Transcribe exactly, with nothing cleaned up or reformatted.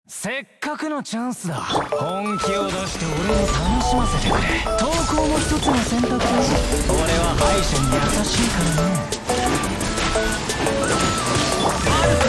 せっかくのチャンスだ。本気を出して俺を楽しませてくれ。投稿も一つの選択だ。俺は敗者に優しいからね。